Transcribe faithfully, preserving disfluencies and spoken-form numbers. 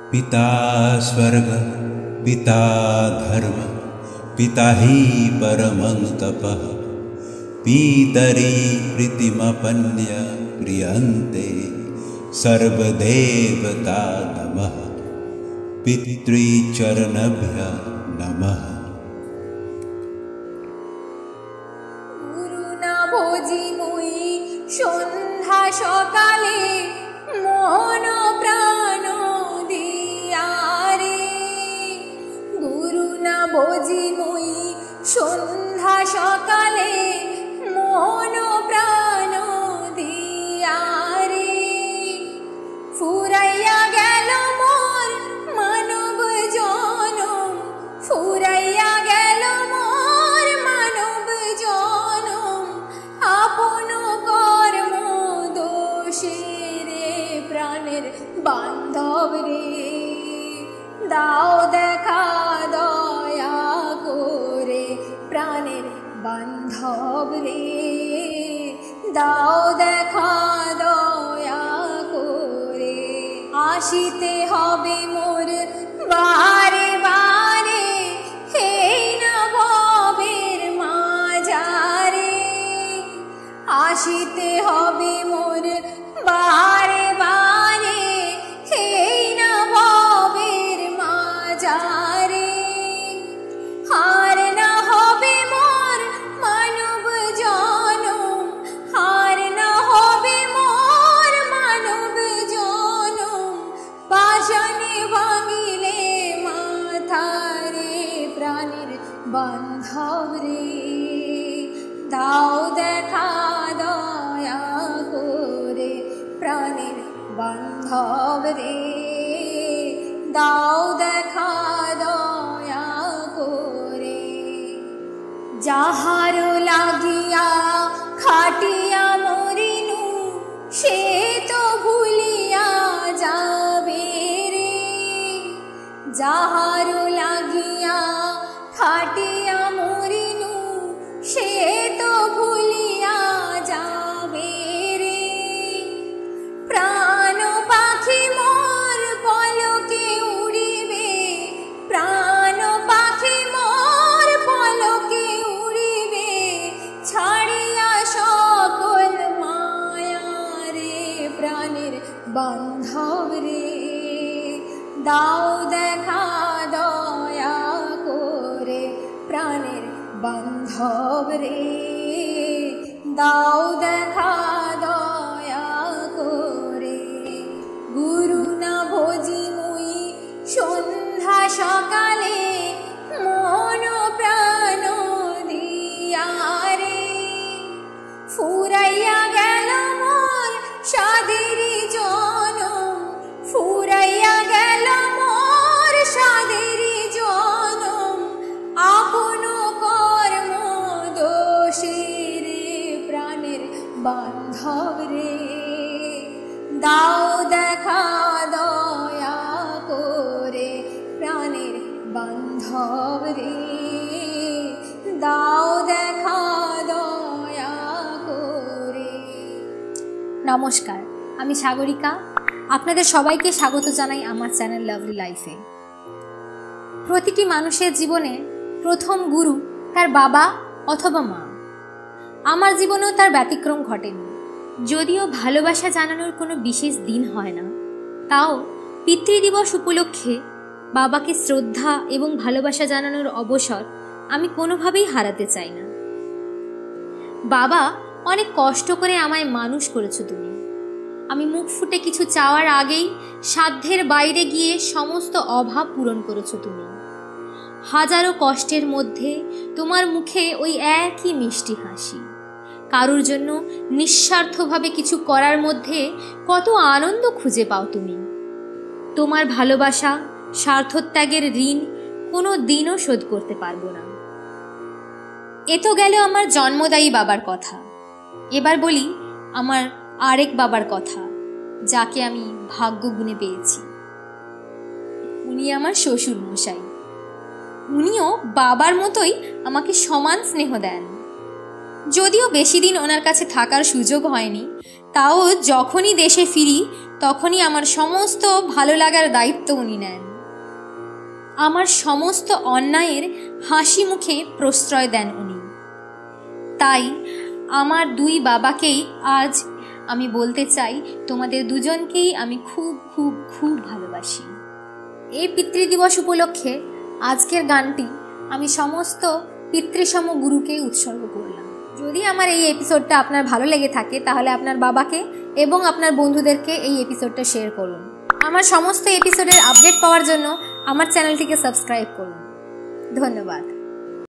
पिता स्वर्ग पिता धर्म पिता हि परमं तपः पितरि प्रीतिमपन्य क्रियन्ते सर्वदेवता नमः पितृचरणभ्यः नमः। गुरु ना भोजी मुई सन्ध्या सकाले मन प्राण दिया रे। गुरु ना भोजी मुई सन्ध्या सकाले मन प्राण दिया रे। फुराइया गेल मोर मानव जनम, फुराइया गेल मोर मानव जनम। आपन कर्म दोषे रे प्राणेर बान्धव रे। दाओ देखा दया करे प्राणेर बान्धव रे। दाओ देखा दया करे। आशिते हबे मोर बारे बारे हे ना भवेर माझारे। आशिते हबे मोर बारे बारे हे ना भवेर माझारे। हार ना हबे मोर मानव जनम, हार ना हबे मोर मानव जनम। पाषाणे भांगिले माथा रे प्राणेर बान्धव रे। दाओ देखा दया करे प्राणेर बान्धव रे। दाओ देखा दया करे। যাহারো লাগিয়া খাটিয়া মরিনু সে তো ভুলিয়া যাবে রে। যাহারো লাগিয়া খাটিয়া মরিনু সে তো ভুলিয়া যাবে রে। প্রাণ পাখি মোর পলকে উড়িবে, প্রাণ পাখি মোর পলকে উড়িবে। ছাড়িয়া সকল মায়া রে প্রাণের বান্ধব রে। দাও দেখা দয়া করে প্রাণের বান্ধব রে। দাও দেখা দয়া করে। গুরু না ভোজি মুই সন্ধ্যা সকালে মন প্রাণ দিয়া রে। ফুরাইয়া গেল মোর সাধেরি জনম, ফুরাইয়া গেল মোর সাধেরি জনম। আপন কর্ম দোষে রে প্রাণের বান্ধব রে। দাও দেখা দয়া করে প্রাণের বান্ধব রে। দাও দেখা দয়া করে। নমস্কার, আমি সাগরিকা। আপনাদের সবাইকে স্বাগত জানাই আমার চ্যানেল লাভলি লাইফে। প্রতিটি মানুষের জীবনে প্রথম গুরু তার বাবা অথবা মা। আমার জীবনেও তার ব্যতিক্রম ঘটেনি। যদিও ভালোবাসা জানানোর কোনো বিশেষ দিন হয় না, তাও পিতৃদিবস উপলক্ষে বাবাকে শ্রদ্ধা এবং ভালোবাসা জানানোর অবসর আমি কোনোভাবেই হারাতে চাই না। বাবা, অনেক কষ্ট করে আমায় মানুষ করেছো তুমি। আমি মুখ ফুটে কিছু চাওয়ার আগেই সাধ্যের বাইরে গিয়ে সমস্ত অভাব পূরণ করেছো তুমি। হাজারো কষ্টের মধ্যে তোমার মুখে ওই একই মিষ্টি হাসি। কারোর জন্য নিঃস্বার্থভাবে কিছু করার মধ্যে কত আনন্দ খুঁজে পাও তুমি। তোমার ভালোবাসা, স্বার্থত্যাগের ঋণ কোনো দিনও শোধ করতে পারবো না। এ তো গেল আমার জন্মদায়ী বাবার কথা। এবার বলি আমার আরেক বাবার কথা, যাকে আমি ভাগ্য গুণে পেয়েছি। উনি আমার শ্বশুর মশাই। উনিও বাবার মতোই আমাকে সমান স্নেহ দেন। যদিও বেশি দিন ওনার কাছে থাকার সুযোগ হয়নি, তাও যখনই দেশে ফিরি তখনই আমার সমস্ত ভালো লাগার দায়িত্ব উনি নেন। আমার সমস্ত অন্যায়ের হাসি মুখে প্রশ্রয় দেন উনি। তাই আমার দুই বাবাকেই আজ আমি বলতে চাই, তোমাদের দুজনকেই আমি খুব খুব খুব ভালোবাসি। এই পিতৃদিবস উপলক্ষে আজকের গানটি আমি সমস্ত পিতৃসম গুরুকে উৎসর্গ করলাম। যদি আমার এই এপিসোডটা আপনার ভালো লেগে থাকে তাহলে আপনার বাবাকে এবং আপনার বন্ধুদেরকে এই এপিসোডটা শেয়ার করুন। আমার সমস্ত এপিসোডের আপডেট পাওয়ার জন্য আমার চ্যানেলটিকে সাবস্ক্রাইব করুন। ধন্যবাদ।